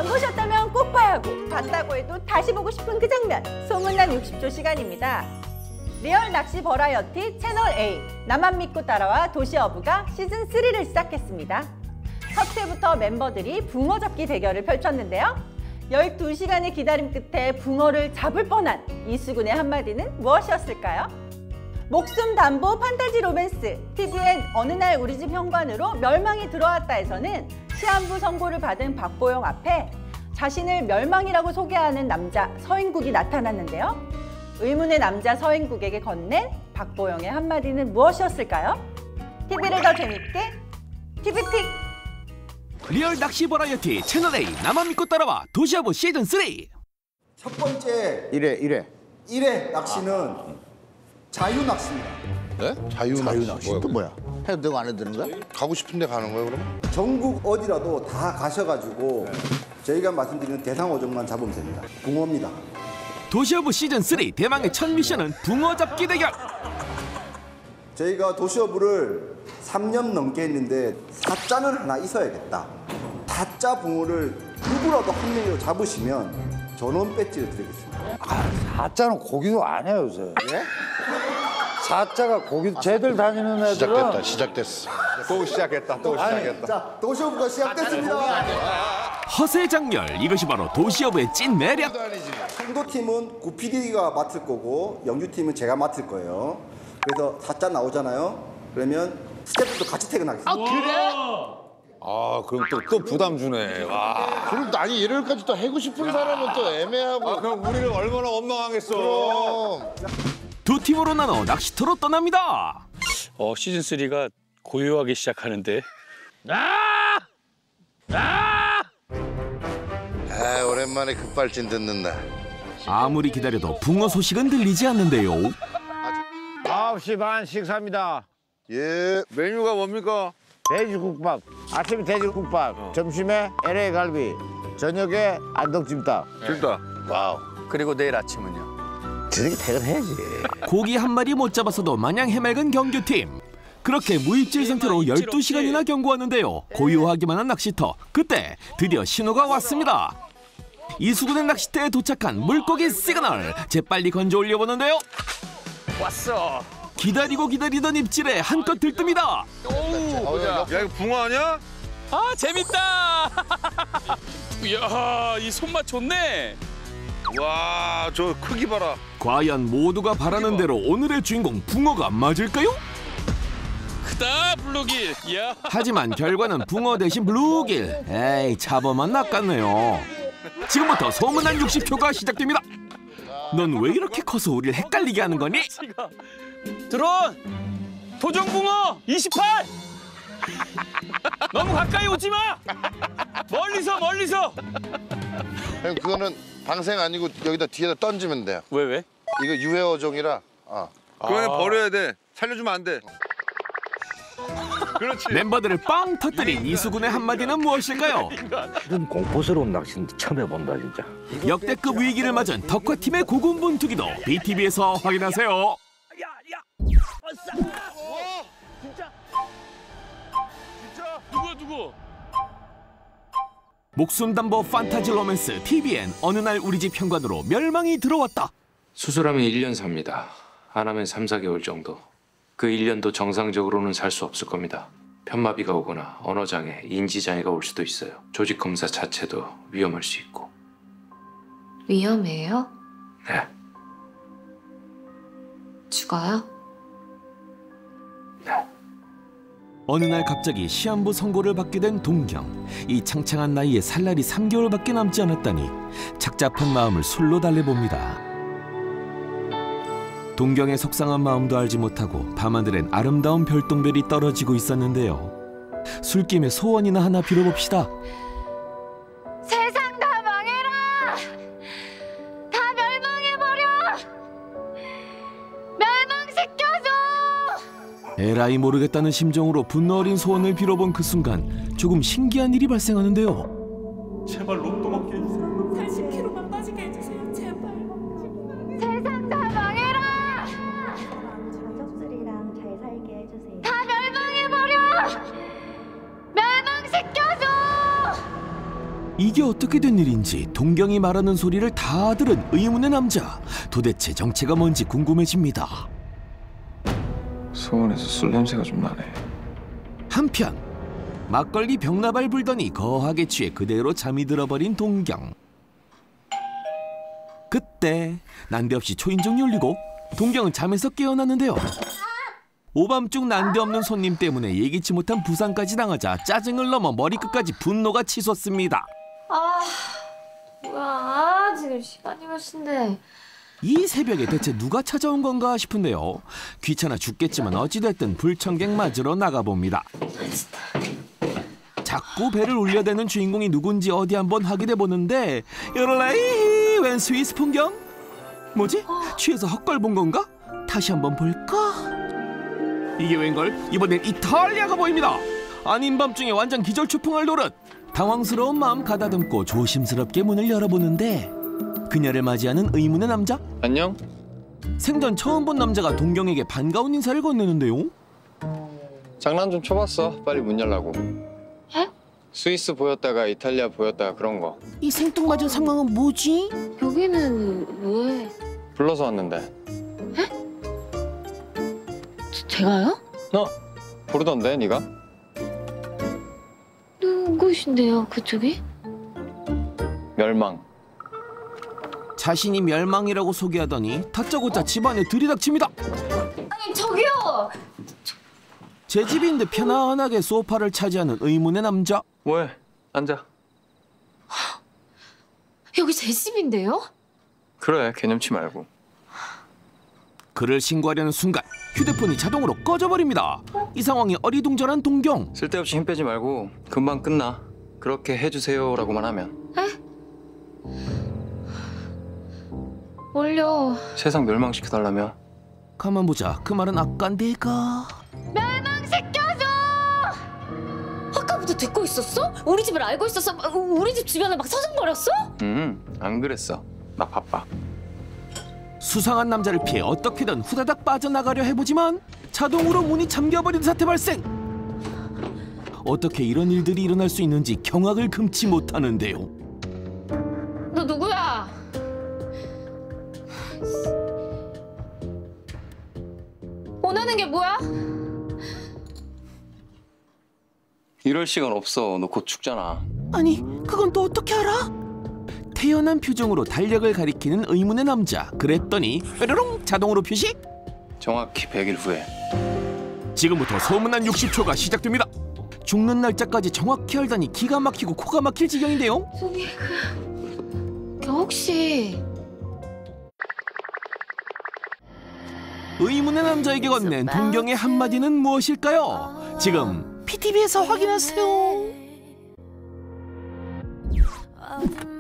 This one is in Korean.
안 보셨다면 꼭 봐야 하고 봤다고 해도 다시 보고 싶은 그 장면. 소문난 60초 시간입니다. 리얼 낚시 버라이어티 채널 A 나만 믿고 따라와 도시어부가 시즌 3를 시작했습니다. 첫 회부터 멤버들이 붕어 잡기 대결을 펼쳤는데요. 12시간의 기다림 끝에 붕어를 잡을 뻔한 이수근의 한마디는 무엇이었을까요? 목숨 담보 판타지 로맨스 TVN 어느 날 우리 집 현관으로 멸망이 들어왔다에서는 시한부 선고를 받은 박보영 앞에 자신을 멸망이라고 소개하는 남자 서인국이 나타났는데요. 의문의 남자 서인국에게 건넨 박보영의 한마디는 무엇이었을까요? TV를 더 재밌게 TV픽! 리얼 낚시 버라이어티 채널A 나만 믿고 따라와 도시어부 시즌 3. 첫 번째 1회 낚시는 자유 낚시입니다. 네? 자유 낚시 또 뭐야? 해도 되고 안 해도 되는 거야? 가고 싶은데 가는 거예요, 그러면? 전국 어디라도 다 가셔가지고 저희가 말씀드리는 대상 어종만 잡으면 됩니다. 붕어입니다. 도시어부 시즌 3 대망의 첫 미션은 붕어 잡기 대결. 저희가 도시어부를 3년 넘게 했는데 사자는 하나 있어야겠다. 사자 붕어를 누구라도 한 명이라도 잡으시면 전원 배지를 드리겠습니다. 사자는 고기도 안 해요, 요새. 예? 사자가 고기 쟤들 다니는 애들은 시작됐어. 또 시작했다. 자, 도시어부가 시작됐습니다. 허세장렬, 이것이 바로 도시어부의 찐 매력. 홍도팀은 구PD가 맡을 거고 영주팀은 제가 맡을 거예요. 그래서 사자 나오잖아요. 그러면 스태프도 같이 퇴근하겠습니다. 아, 그럼 또 부담 주네. 와. 그럼 아니 이럴까지 또 하고 싶은 사람은 또 애매하고. 아, 그럼 우리를 얼마나 원망하겠어. 그럼. 두 팀으로 나눠 낚시터로 떠납니다. 시즌 3가 고요하게 시작하는데. 오랜만에 급발진 듣는 날. 아무리 기다려도 붕어 소식은 들리지 않는데요. 9시 반 식사입니다. 예. 메뉴가 뭡니까? 돼지국밥. 아침에 돼지국밥, 점심에 LA 갈비, 저녁에 안덕찜닭. 진짜. 와우. 그리고 내일 아침은요? 저녁에 퇴근해야지. 고기 한 마리 못 잡았어도 마냥 해맑은 경규팀. 그렇게 무입질 상태로 12시간이나 경고하는데요. 고요하기만 한 낚시터. 그때 드디어 신호가 왔습니다. 이수근의 낚시터에 도착한 물고기 시그널. 재빨리 건져 올려보는데요. 왔어. 기다리고 기다리던 입질에 한껏 들뜹니다. 야, 이거 붕어 아니야? 아, 재밌다. 이야, 이 손맛 좋네. 와, 저 크기 봐라. 과연 모두가 바라는 대로 오늘의 주인공 붕어가 맞을까요? 크다, 블루길. 이야. 하지만 결과는 붕어 대신 블루길. 에이, 잡아만 낚았네요. 지금부터 소문난 60초가 시작됩니다. 넌 왜 이렇게 커서 우리를 헷갈리게 하는 거니? 드론! 도전붕어 28! 너무 가까이 오지 마! 멀리서! 형 그거는 방생 아니고 여기다 뒤에다 던지면 돼요. 왜? 이거 유해 어종이라. 그거는 버려야 돼. 살려주면 안 돼. 그렇지. 멤버들을 빵 터뜨린 이수근의 한마디는 무엇일까요? 이런 공포스러운 낚시는 처음 해본다 진짜. 역대급 위기를 맞은 덕화팀의 고군분투기도 BTV에서 확인하세요. 누구? 목숨담보 판타지 로맨스 TVN 어느 날 우리 집 현관으로 멸망이 들어왔다. 수술하면 1년 삽니다. 안 하면 3, 4개월 정도. 그 1년도 정상적으로는 살 수 없을 겁니다. 편마비가 오거나 언어장애, 인지장애가 올 수도 있어요. 조직 검사 자체도 위험할 수 있고. 위험해요? 네. 죽어요? 네. 어느 날 갑자기 시한부 선고를 받게 된 동경. 이 창창한 나이에 살 날이 3개월밖에 남지 않았다니 착잡한 마음을 술로 달래봅니다. 동경의 속상한 마음도 알지 못하고 밤하늘엔 아름다운 별똥별이 떨어지고 있었는데요. 술김에 소원이나 하나 빌어봅시다. 세상 다 망해라! 다 멸망해버려! 멸망시켜줘! 에라이 모르겠다는 심정으로 분노 어린 소원을 빌어본 그 순간 조금 신기한 일이 발생하는데요. 제발 로또 먹게 해주세요. 80kg만 빠지게 해주세요. 제발. 세상 다 망해라! 가족들이랑 잘 살게 해주세요. 다 멸망해버려! 멸망시켜줘! 이게 어떻게 된 일인지 동경이 말하는 소리를 다 들은 의문의 남자. 도대체 정체가 뭔지 궁금해집니다. 소원에서 술 냄새가 좀 나네. 한편 막걸리 병나발 불더니 거하게 취해 그대로 잠이 들어버린 동경. 그때 난데없이 초인종이 울리고 동경은 잠에서 깨어났는데요. 오밤중 난데없는 손님 때문에 예기치 못한 부상까지 당하자 짜증을 넘어 머리끝까지 분노가 치솟습니다. 뭐야, 지금 시간이 몇 시인데. 이 새벽에 대체 누가 찾아온 건가 싶은데요. 귀찮아 죽겠지만 어찌됐든 불청객 맞으러 나가봅니다. 자꾸 배를 울려대는 주인공이 누군지 어디 한번 확인해 보는데 요럴라이 웬 스위스 풍경? 뭐지? 취해서 헛걸 본 건가? 다시 한번 볼까? 이게 웬걸? 이번엔 이탈리아가 보입니다. 아닌 밤중에 완전 기절초풍할 노릇. 당황스러운 마음 가다듬고 조심스럽게 문을 열어보는데 그녀를 맞이하는 의문의 남자? 안녕? 생전 처음 본 남자가 동경에게 반가운 인사를 건네는데요. 장난 좀 쳐봤어. 빨리 문 열라고. 에? 스위스 보였다가 이탈리아 보였다가 그런 거. 이 생뚱맞은 상황은 뭐지? 여기는 왜? 불러서 왔는데. 제가요? 너 부르던데 네가? 누구신데요, 그쪽이? 멸망. 자신이 멸망이라고 소개하더니 다짜고짜 집안에 들이닥칩니다. 아니, 저기요! 제 집인 듯 편안하게 소파를 차지하는 의문의 남자. 왜? 앉아. 여기 제 집인데요? 그래, 개념치 말고. 그를 신고하려는 순간 휴대폰이 자동으로 꺼져버립니다. 이 상황에 어리둥절한 동경. 쓸데없이 힘 빼지 말고 금방 끝나. 그렇게 해주세요라고만 하면. 뭘요? 세상 멸망시켜달라며. 가만 보자. 그 말은 아까 내가 멸망시켜줘! 아까부터 듣고 있었어? 우리 집을 알고 있었어? 우리 집 주변을 막 서성거렸어? 안 그랬어. 나 바빠. 수상한 남자를 피해 어떻게든 후다닥 빠져나가려 해보지만 자동으로 문이 잠겨버린 사태 발생. 어떻게 이런 일들이 일어날 수 있는지 경악을 금치 못하는데요. 너 누구야? 원하는 게 뭐야? 이럴 시간 없어. 너 곧 죽잖아. 아니, 그건 또 어떻게 알아? 태연한 표정으로 달력을 가리키는 의문의 남자. 그랬더니 뾰로롱 자동으로 표시. 정확히 100일 후에. 지금부터 소문난 60초가 시작됩니다. 죽는 날짜까지 정확히 알다니 기가 막히고 코가 막힐 지경인데요. 저기 혹시 의문의 남자에게 건넨 동경의 한마디는 무엇일까요? 지금 PTV에서 확인하세요.